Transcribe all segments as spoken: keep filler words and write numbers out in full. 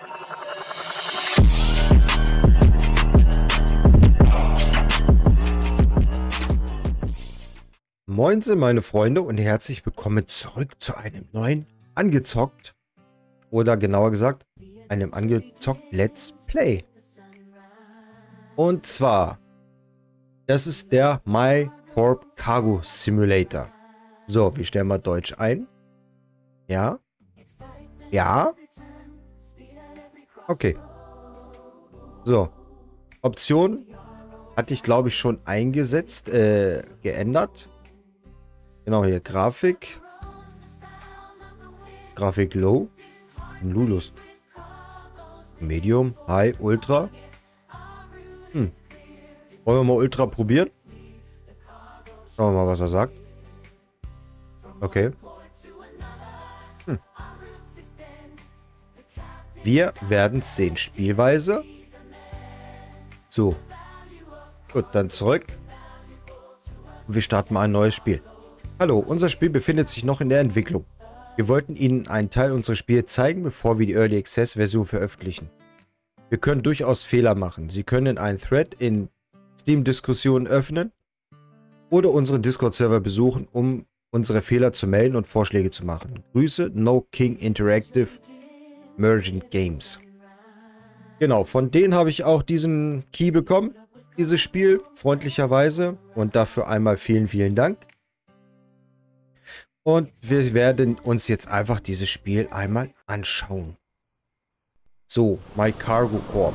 Moinsen, meine Freunde, und herzlich willkommen zurück zu einem neuen Angezockt, oder genauer gesagt, einem Angezockt Let's Play. Und zwar, das ist der MyCorp Cargo Simulator. So, wir stellen mal Deutsch ein. Ja? Ja? Okay. So. Option hatte ich, glaube ich, schon eingesetzt, äh, geändert. Genau, hier Grafik. Grafik Low. Lulus. Medium, High, Ultra. Hm. Wollen wir mal Ultra probieren? Schauen wir mal, was er sagt. Okay. Hm. Wir werden es sehen. Spielweise. So. Gut, dann zurück. Und wir starten mal ein neues Spiel. Hallo, unser Spiel befindet sich noch in der Entwicklung. Wir wollten Ihnen einen Teil unseres Spiels zeigen, bevor wir die Early Access Version veröffentlichen. Wir können durchaus Fehler machen. Sie können einen Thread in Steam-Diskussionen öffnen oder unseren Discord-Server besuchen, um unsere Fehler zu melden und Vorschläge zu machen. Grüße, No King Interactive Mergent Games. Genau, von denen habe ich auch diesen Key bekommen, dieses Spiel, freundlicherweise. Und dafür einmal vielen, vielen Dank. Und wir werden uns jetzt einfach dieses Spiel einmal anschauen. So, MyCargo-Corp.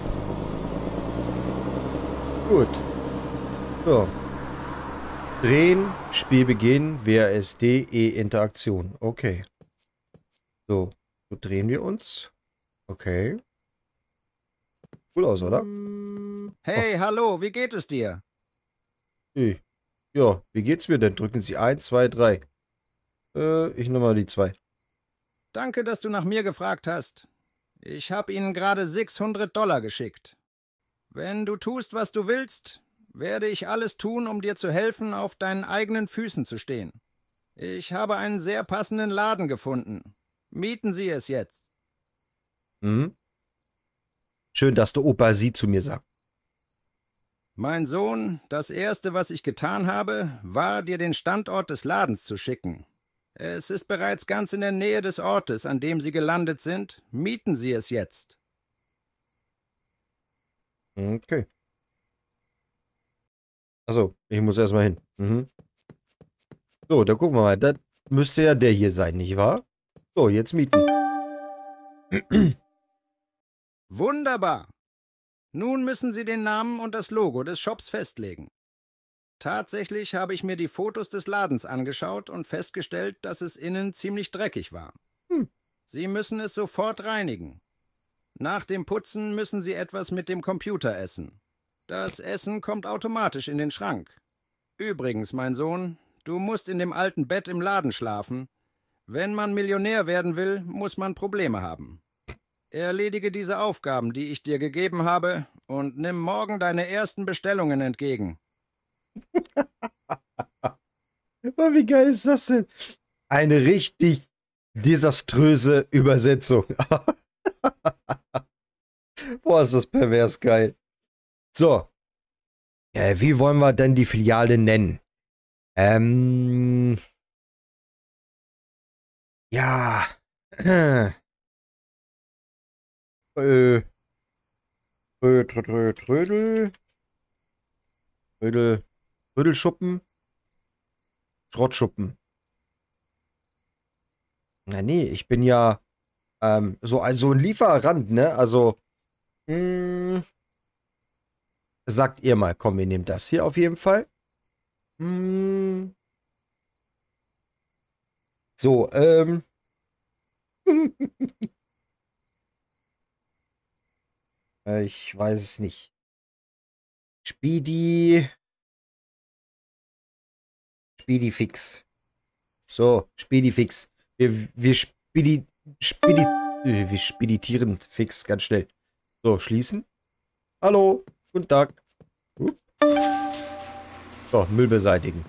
Gut. So. Drehen, Spiel beginnen, W A S D, E-Interaktion. Okay. So, so drehen wir uns. Okay. Cool aus, oder? Hey, oh. Hallo, wie geht es dir? Hey. Ja, wie geht's mir denn? Drücken Sie eins, zwei, drei. Äh, ich nehme mal die zwei. Danke, dass du nach mir gefragt hast. Ich habe Ihnen gerade sechshundert Dollar geschickt. Wenn du tust, was du willst, werde ich alles tun, um dir zu helfen, auf deinen eigenen Füßen zu stehen. Ich habe einen sehr passenden Laden gefunden. Mieten Sie es jetzt. Mhm. Schön, dass der Opa Sie zu mir sagt. Mein Sohn, das Erste, was ich getan habe, war, dir den Standort des Ladens zu schicken. Es ist bereits ganz in der Nähe des Ortes, an dem Sie gelandet sind. Mieten Sie es jetzt. Okay. Achso, ich muss erstmal hin. Mhm. So, da gucken wir mal. Das müsste ja der hier sein, nicht wahr? So, jetzt mieten. Wunderbar. Nun müssen Sie den Namen und das Logo des Shops festlegen. Tatsächlich habe ich mir die Fotos des Ladens angeschaut und festgestellt, dass es innen ziemlich dreckig war. Hm. Sie müssen es sofort reinigen. Nach dem Putzen müssen Sie etwas mit dem Computer essen. Das Essen kommt automatisch in den Schrank. Übrigens, mein Sohn, du musst in dem alten Bett im Laden schlafen. Wenn man Millionär werden will, muss man Probleme haben. Erledige diese Aufgaben, die ich dir gegeben habe, und nimm morgen deine ersten Bestellungen entgegen. Oh, wie geil ist das denn? Eine richtig desaströse Übersetzung. Boah, ist das pervers geil. So. Ja, wie wollen wir denn die Filiale nennen? Ähm. Ja. Äh. Äh. Trödel. Trödel. Trödel. Trödelschuppen. Schrottschuppen. Na nee, ich bin ja ähm, so, ein, so ein Lieferant, ne? Also, mh, sagt ihr mal, komm, wir nehmen das hier auf jeden Fall. Mh, so, ähm. ich weiß es nicht. Speedy. Speedy Fix. So, Speedy Fix. Wir, wir Speedy, Speedy, wir speditieren fix, ganz schnell. So, schließen. Hallo, guten Tag. Uh. So, Müll beseitigen.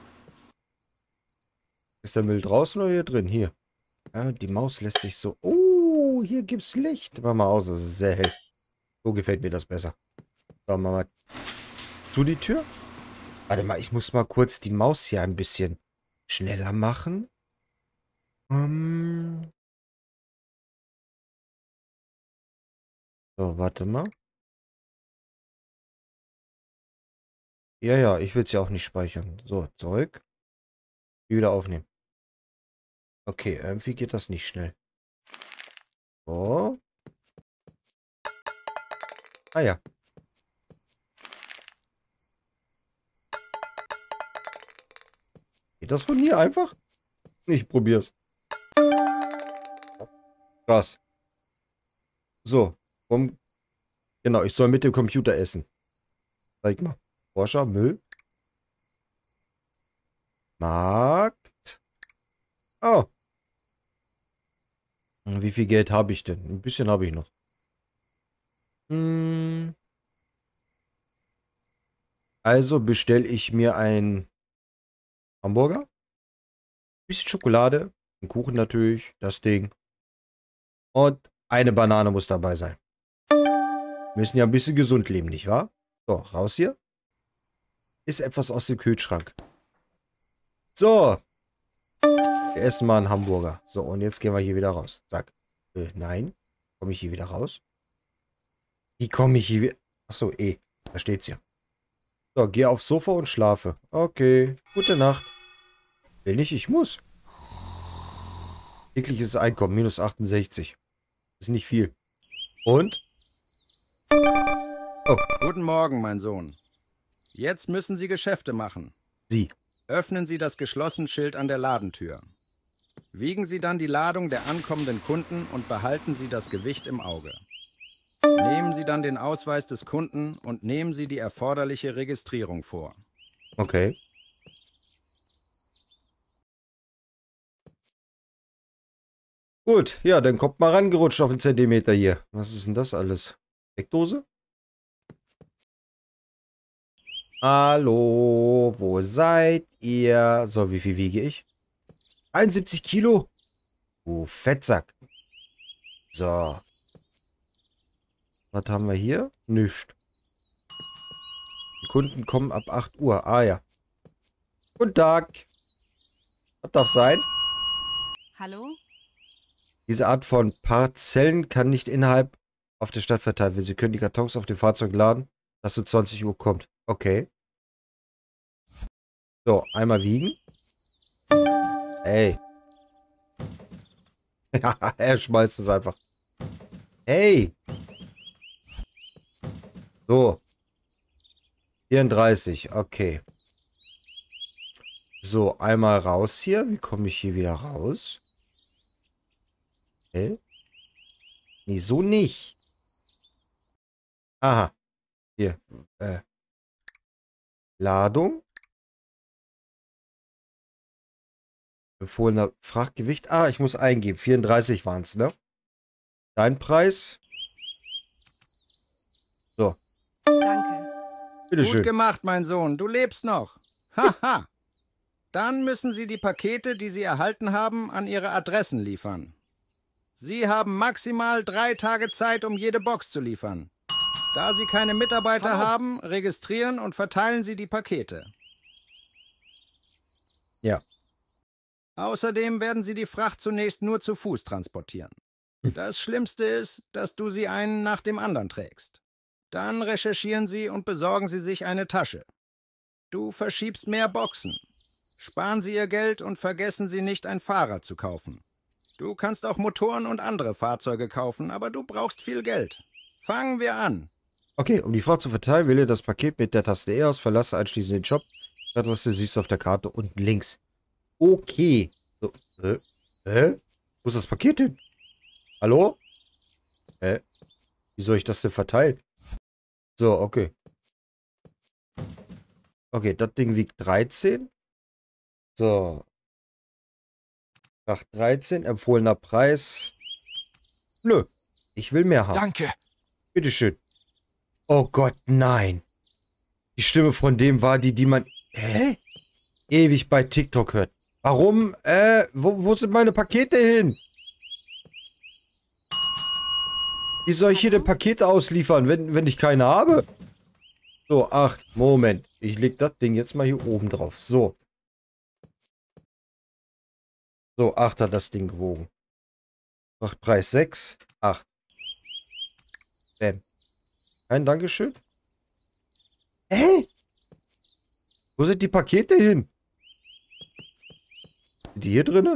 Ist der Müll draußen oder hier drin? Hier. Ja, die Maus lässt sich so... Oh, hallo, hier gibt's Licht. Mach mal aus, es ist sehr hell. So gefällt mir das besser. So, mach mal zu die Tür. Warte mal, ich muss mal kurz die Maus hier ein bisschen schneller machen. Um. So, warte mal. Ja, ja, ich will es ja auch nicht speichern. So, zurück. Wieder aufnehmen. Okay, irgendwie geht das nicht schnell. So. Ah ja. Geht das von hier einfach? Ich probier's. Krass. So. Um, genau, ich soll mit dem Computer essen. Zeig mal. Forscher, Müll. Markt. Oh. Wie viel Geld habe ich denn? Ein bisschen habe ich noch. Hm. Also bestelle ich mir ein Hamburger. Ein bisschen Schokolade. Ein Kuchen natürlich. Das Ding. Und eine Banane muss dabei sein. Wir müssen ja ein bisschen gesund leben, nicht wahr? So, raus hier. Ist etwas aus dem Kühlschrank. So. Wir essen mal einen Hamburger. So, und jetzt gehen wir hier wieder raus. Zack. Äh, nein. Komme ich hier wieder raus? Wie komme ich hier wieder? Achso, eh. Da steht's ja. So, geh aufs Sofa und schlafe. Okay. Gute Nacht. Will nicht, ich muss. Tägliches Einkommen, minus achtundsechzig. Ist nicht viel. Und? Oh. Guten Morgen, mein Sohn. Jetzt müssen Sie Geschäfte machen. Sie. Öffnen Sie das Geschlossen-Schild an der Ladentür. Wiegen Sie dann die Ladung der ankommenden Kunden und behalten Sie das Gewicht im Auge. Nehmen Sie dann den Ausweis des Kunden und nehmen Sie die erforderliche Registrierung vor. Okay. Gut, ja, dann kommt mal rangerutscht auf den Zentimeter hier. Was ist denn das alles? Steckdose? Hallo, wo seid ihr? So, wie viel wiege ich? einundsiebzig Kilo? Du Fettsack. So. Was haben wir hier? Nichts. Die Kunden kommen ab acht Uhr. Ah ja. Guten Tag. Was darf sein? Hallo? Diese Art von Parzellen kann nicht innerhalb auf der Stadt verteilt werden. Sie können die Kartons auf dem Fahrzeug laden, dass um zwanzig Uhr kommt. Okay. So, einmal wiegen. Ey. Er schmeißt es einfach. Hey. So. vierunddreißig, okay. So, einmal raus hier. Wie komme ich hier wieder raus? Hä? Nee, so nicht. Aha. Hier. Äh. Ladung. Empfohlener Frachtgewicht. Ah, ich muss eingeben. vierunddreißig waren es, ne? Dein Preis? So. Danke. Bitteschön. Gut gemacht, mein Sohn. Du lebst noch. Haha. Dann müssen Sie die Pakete, die Sie erhalten haben, an Ihre Adressen liefern. Sie haben maximal drei Tage Zeit, um jede Box zu liefern. Da Sie keine Mitarbeiter Hallo. haben, registrieren und verteilen Sie die Pakete. Ja. Außerdem werden Sie die Fracht zunächst nur zu Fuß transportieren. Das Schlimmste ist, dass du sie einen nach dem anderen trägst. Dann recherchieren Sie und besorgen Sie sich eine Tasche. Du verschiebst mehr Boxen. Sparen Sie Ihr Geld und vergessen Sie nicht, ein Fahrrad zu kaufen. Du kannst auch Motoren und andere Fahrzeuge kaufen, aber du brauchst viel Geld. Fangen wir an. Okay, um die Fracht zu verteilen, wähle das Paket mit der Taste E aus, verlasse anschließend den Shop. Die Adresse siehst du auf der Karte unten links. Okay. So. Hä? Hä? Wo ist das Paket hin? Hallo? Hä? Wie soll ich das denn verteilen? So, okay. Okay, das Ding wiegt dreizehn. So. Nach dreizehn, empfohlener Preis. Nö, ich will mehr haben. Danke. Bitteschön. Oh Gott, nein. Die Stimme von dem war die, die man hä? ewig bei TikTok hört. Warum? Äh, wo, wo sind meine Pakete hin? Wie soll ich hier denn Pakete ausliefern, wenn, wenn ich keine habe? So, acht. Moment. Ich leg das Ding jetzt mal hier oben drauf. So. So, acht hat das Ding gewogen. Frachtpreis sechs. acht. Bäm. Ein Dankeschön. Hä? Wo sind die Pakete hin? Sind die hier drinne?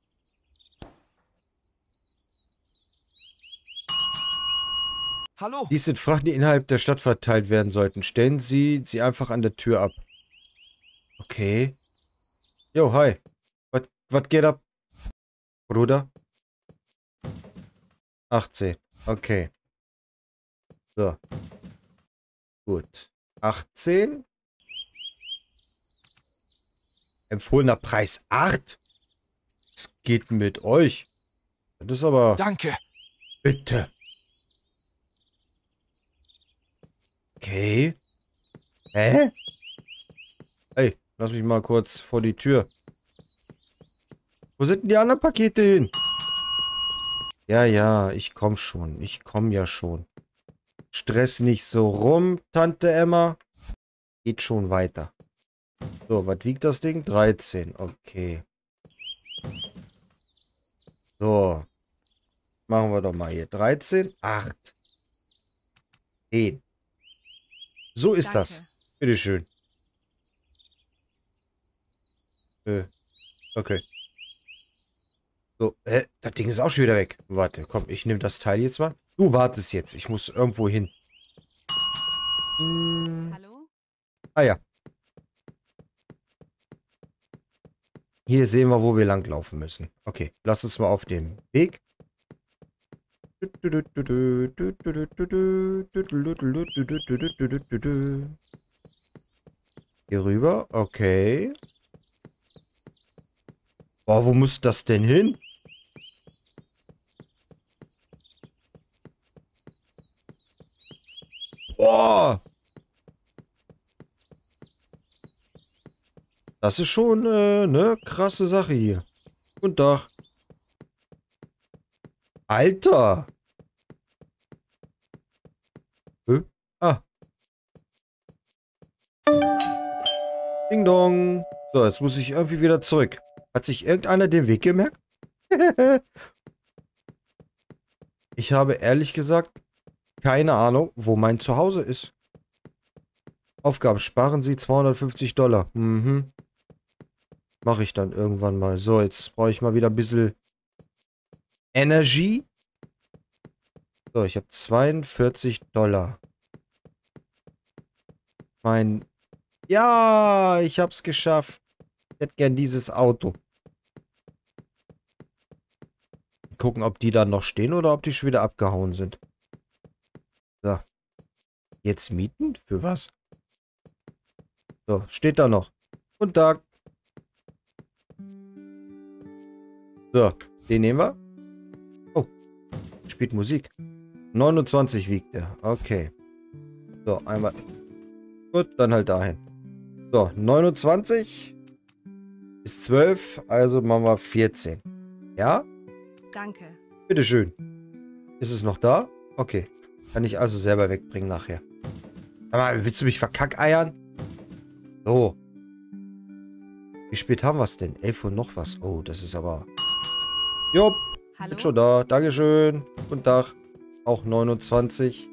Hallo. Dies sind Frachten, die innerhalb der Stadt verteilt werden sollten. Stellen Sie sie einfach an der Tür ab. Okay. Jo, hi. Was geht ab? Bruder? achtzehn. Okay. So. Gut. achtzehn. Empfohlener Preis acht. Was geht mit euch? Das ist aber... Danke. Bitte. Okay. Hä? Hey, lass mich mal kurz vor die Tür. Wo sind denn die anderen Pakete hin? Ja, ja, ich komm schon. Ich komm ja schon. Stress nicht so rum, Tante Emma. Geht schon weiter. So, was wiegt das Ding? dreizehn. Okay. So. Machen wir doch mal hier. dreizehn, acht. zehn. So ist Danke. das. Bitteschön. Äh, okay. So, hä? Das Ding ist auch schon wieder weg. Warte, komm, ich nehme das Teil jetzt mal. Du wartest jetzt. Ich muss irgendwo hin. Hm. Hallo? Ah ja. Hier sehen wir, wo wir langlaufen müssen. Okay, lass uns mal auf den Weg. Hier rüber, okay. Boah, wo muss das denn hin? Boah! Das ist schon äh, ne krasse Sache hier. Guten Tag. Alter! Hä? Ah. Ding dong. So, jetzt muss ich irgendwie wieder zurück. Hat sich irgendeiner den Weg gemerkt? Ich habe ehrlich gesagt keine Ahnung, wo mein Zuhause ist. Aufgaben. Sparen Sie zweihundertfünfzig Dollar. Mhm. Mache ich dann irgendwann mal. So, jetzt brauche ich mal wieder ein bisschen Energy. So, ich habe zweiundvierzig Dollar. Mein... Ja, ich hab's geschafft. Ich hätte gern dieses Auto. Gucken, ob die dann noch stehen oder ob die schon wieder abgehauen sind. So. Jetzt mieten? Für was? So, steht da noch. Guten Tag. So, den nehmen wir. Oh, spielt Musik. neunundzwanzig wiegt er. Okay. So, einmal. Gut, dann halt dahin. So, neunundzwanzig ist zwölf, also machen wir vierzehn. Ja? Danke. Bitteschön. Ist es noch da? Okay. Kann ich also selber wegbringen nachher. Aber willst du mich verkackeiern? So. Wie spät haben wir es denn? elf Uhr noch was. Oh, das ist aber... Jupp. Hallo? Bin schon da. Dankeschön. Guten Tag. Auch neunundzwanzig.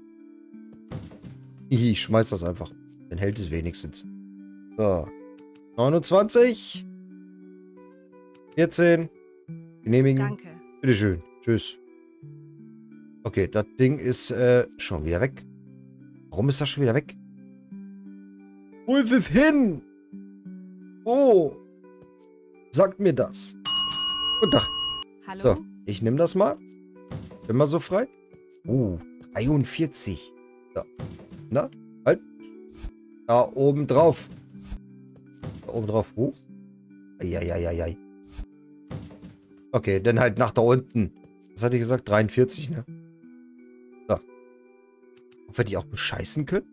Hihi, ich schmeiß das einfach. Dann hält es wenigstens. So. neunundzwanzig. vierzehn. Genehmigen. Danke. Bitteschön. Tschüss. Okay, das Ding ist äh, schon wieder weg. Warum ist das schon wieder weg? Wo ist es hin? Oh. Sagt mir das. Guten Tag. Hallo? So, ich nehme das mal. Bin mal so frei. Uh, dreiundvierzig. So. Na, halt. Da oben drauf. Da oben drauf. Hoch. Eieieiei. Okay, dann halt nach da unten. Was hatte ich gesagt? dreiundvierzig, ne? So. Ob wir die auch bescheißen können?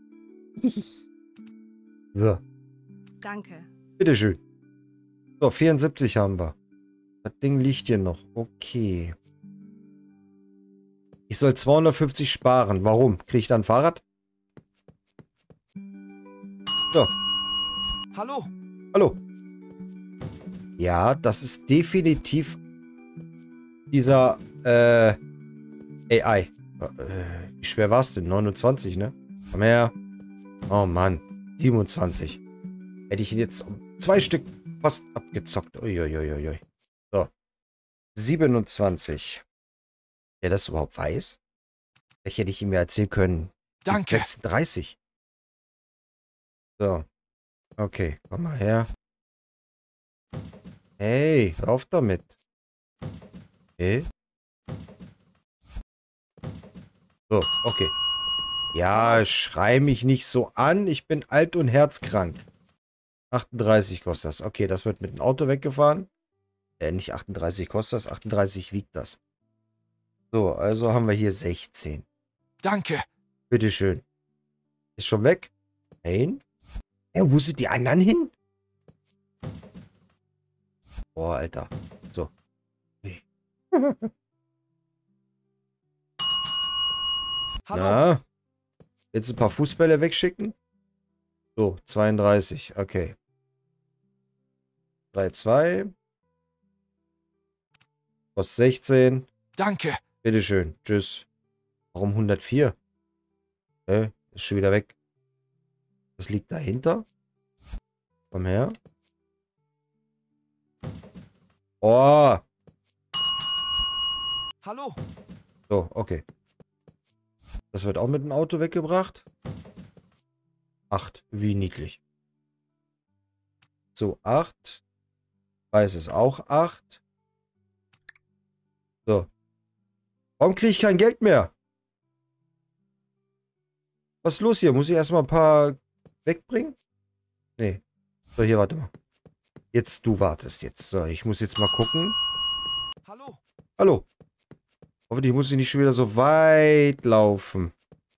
So. Danke. Bitteschön. So, vierundsiebzig haben wir. Das Ding liegt hier noch. Okay. Ich soll zweihundertfünfzig sparen. Warum? Kriege ich da ein Fahrrad? So. Hallo. Hallo. Ja, das ist definitiv dieser äh, A I. Äh, wie schwer war es denn? neunundzwanzig, ne? Komm her. Oh Mann. siebenundzwanzig. Hätte ich ihn jetzt um zwei Stück fast abgezockt. Uiuiuiui. So. siebenundzwanzig. Der das überhaupt weiß? Vielleicht hätte ich ihm ja erzählen können. Danke. sechsunddreißig. So. Okay, komm mal her. Hey, hör auf damit. Okay. So, okay. Ja, schrei mich nicht so an. Ich bin alt und herzkrank. achtunddreißig kostet das. Okay, das wird mit dem Auto weggefahren. Äh, nicht achtunddreißig kostet das. achtunddreißig wiegt das. So, also haben wir hier sechzehn. Danke. Bitteschön. Ist schon weg? Nein. Ja, wo sind die anderen hin? Boah, Alter. So. Hallo. Na? Jetzt ein paar Fußbälle wegschicken? So, zweiunddreißig. Okay. drei, zwei. Kostet sechzehn. Danke. Bitteschön. Tschüss. Warum hundertvier? Hä? Ist schon wieder weg. Was liegt dahinter? Komm her. Oh. Hallo. So, okay. Das wird auch mit dem Auto weggebracht. acht. Wie niedlich. So, acht. Preis ist auch acht. So. Warum kriege ich kein Geld mehr? Was ist los hier? Muss ich erstmal ein paar wegbringen? Nee. So, hier, warte mal. Jetzt, du wartest jetzt. So, ich muss jetzt mal gucken. Hallo. Hallo. Hoffentlich muss ich nicht schon wieder so weit laufen.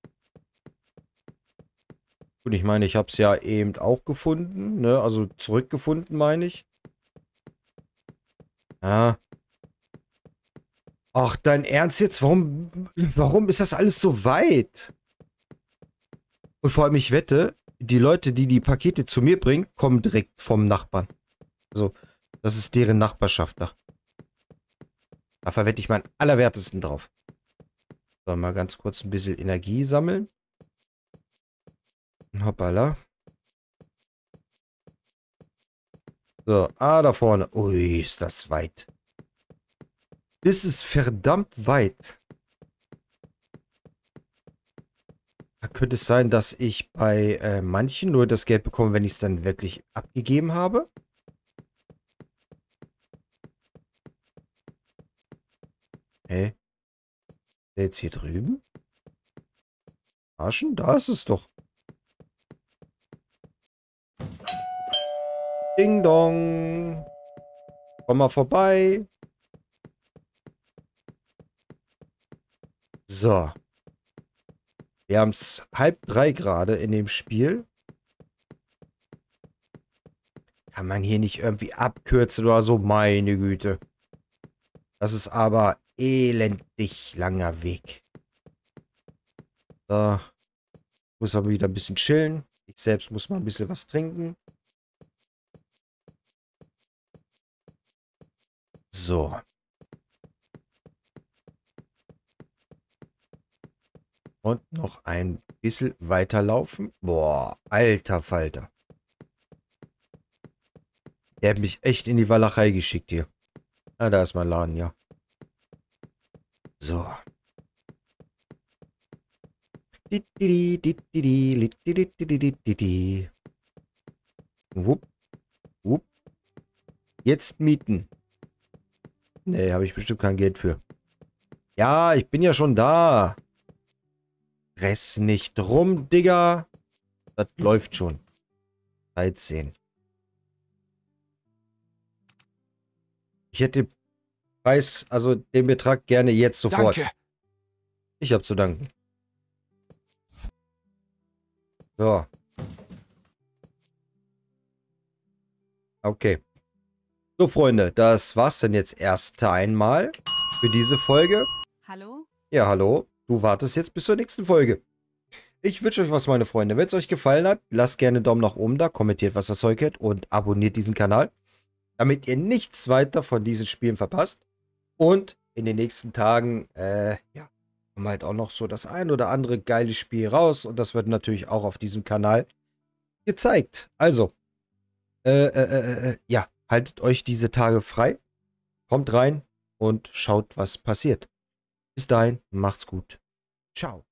Und ich meine, ich habe es ja eben auch gefunden, ne? Also zurückgefunden, meine ich. Ja. Ach, dein Ernst jetzt? Warum, warum ist das alles so weit? Und vor allem, ich wette, die Leute, die die Pakete zu mir bringen, kommen direkt vom Nachbarn. Also, das ist deren Nachbarschaft da. Da verwette ich meinen Allerwertesten drauf. So, mal ganz kurz ein bisschen Energie sammeln. Hoppala. So, ah, da vorne. Ui, ist das weit. Das ist verdammt weit. Da könnte es sein, dass ich bei äh, manchen nur das Geld bekomme, wenn ich es dann wirklich abgegeben habe. Hä? Der jetzt hier drüben? Arschen? Da ist es doch. Ding dong. Komm mal vorbei. So. Wir haben es halb drei gerade in dem Spiel. Kann man hier nicht irgendwie abkürzen oder so? Meine Güte. Das ist aber elendig langer Weg. So. Muss aber wieder ein bisschen chillen. Ich selbst muss mal ein bisschen was trinken. So. Und noch ein bisschen weiterlaufen. Boah, alter Falter. Der hat mich echt in die Walachei geschickt hier. Ah, da ist mein Laden, ja. So. Wupp. Wupp. Jetzt mieten. Nee, habe ich bestimmt kein Geld für. Ja, ich bin ja schon da. Ress nicht rum, Digga. Das läuft schon. dreizehn. Ich hätte den Preis, also den Betrag gerne jetzt sofort. Danke. Ich habe zu danken. So. Okay. So, Freunde, das war's dann jetzt erst einmal für diese Folge. Hallo? Ja, hallo. Du wartest jetzt bis zur nächsten Folge. Ich wünsche euch was, meine Freunde. Wenn es euch gefallen hat, lasst gerne einen Daumen nach oben da, kommentiert, was das Zeug hat und abonniert diesen Kanal, damit ihr nichts weiter von diesen Spielen verpasst. Und in den nächsten Tagen, äh, ja, kommt halt auch noch so das ein oder andere geile Spiel raus. Und das wird natürlich auch auf diesem Kanal gezeigt. Also, äh, äh, äh, äh, ja, haltet euch diese Tage frei. Kommt rein und schaut, was passiert. Bis dahin, macht's gut. Ciao.